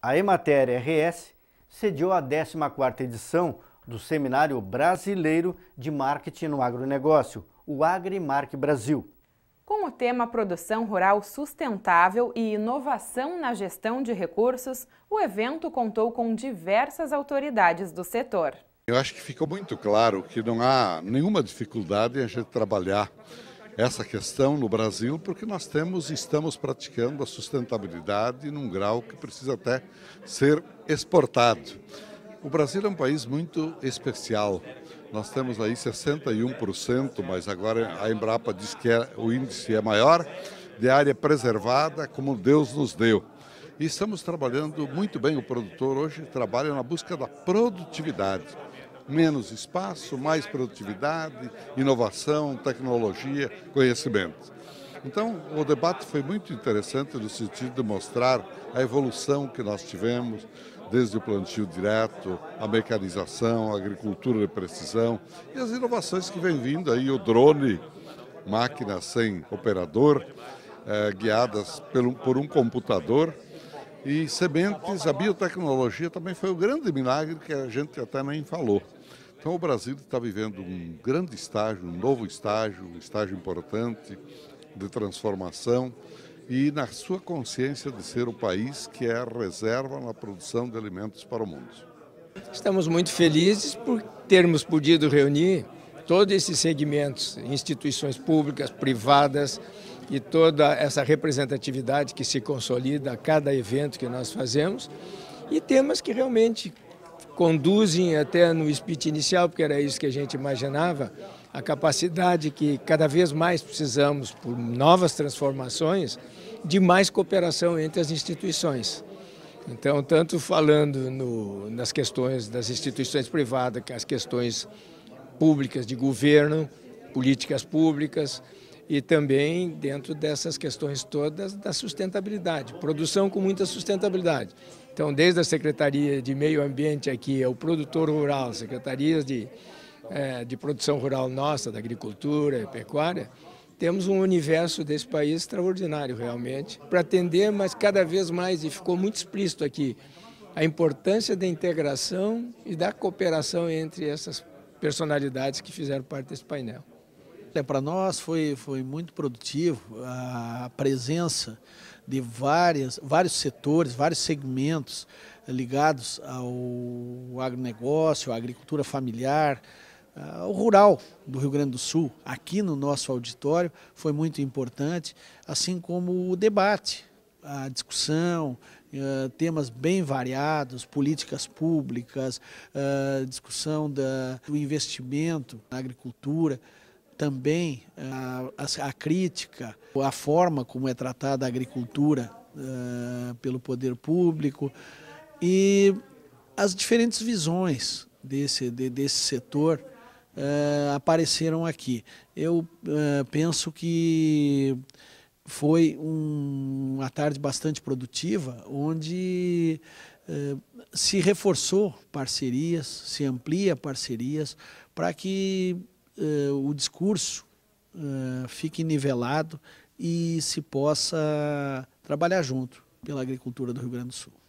A Emater RS sediou a 14ª edição do Seminário Brasileiro de Marketing no Agronegócio, o Agrimark Brasil. Com o tema Produção Rural Sustentável e Inovação na Gestão de Recursos, o evento contou com diversas autoridades do setor. Eu acho que ficou muito claro que não há nenhuma dificuldade em a gente trabalhar essa questão no Brasil, porque nós estamos praticando a sustentabilidade num grau que precisa até ser exportado. O Brasil é um país muito especial. Nós temos aí 61%, mas agora a Embrapa diz que o índice é maior, de área preservada, como Deus nos deu. E estamos trabalhando muito bem, o produtor hoje trabalha na busca da produtividade. Menos espaço, mais produtividade, inovação, tecnologia, conhecimento. Então, o debate foi muito interessante no sentido de mostrar a evolução que nós tivemos, desde o plantio direto, a mecanização, a agricultura de precisão e as inovações que vem vindo aí, o drone, máquinas sem operador, guiadas por um computador, e sementes, a biotecnologia também foi um grande milagre que a gente até nem falou. Então o Brasil está vivendo um grande estágio, um novo estágio, um estágio importante de transformação e na sua consciência de ser o país que é a reserva na produção de alimentos para o mundo. Estamos muito felizes por termos podido reunir todos esses segmentos, instituições públicas, privadas, e toda essa representatividade que se consolida a cada evento que nós fazemos, e temas que realmente conduzem até no speech inicial, porque era isso que a gente imaginava, a capacidade que cada vez mais precisamos, por novas transformações, de mais cooperação entre as instituições. Então, tanto falando nas questões das instituições privadas, que as questões públicas de governo, políticas públicas, e também dentro dessas questões todas da sustentabilidade, produção com muita sustentabilidade. Então, desde a Secretaria de Meio Ambiente aqui, ao produtor rural, secretarias de produção rural nossa, da agricultura e pecuária, temos um universo desse país extraordinário realmente, para atender, mas cada vez mais, e ficou muito explícito aqui, a importância da integração e da cooperação entre essas personalidades que fizeram parte desse painel. Para nós foi muito produtivo a presença de vários setores, vários segmentos ligados ao agronegócio, à agricultura familiar, ao rural do Rio Grande do Sul. Aqui no nosso auditório foi muito importante, assim como o debate, a discussão, temas bem variados, políticas públicas, discussão do investimento na agricultura, também a crítica, a forma como é tratada a agricultura pelo poder público e as diferentes visões desse setor apareceram aqui. Eu penso que foi uma tarde bastante produtiva, onde se reforçou parcerias, se amplia parcerias para que o discurso fique nivelado e se possa trabalhar junto pela agricultura do Rio Grande do Sul.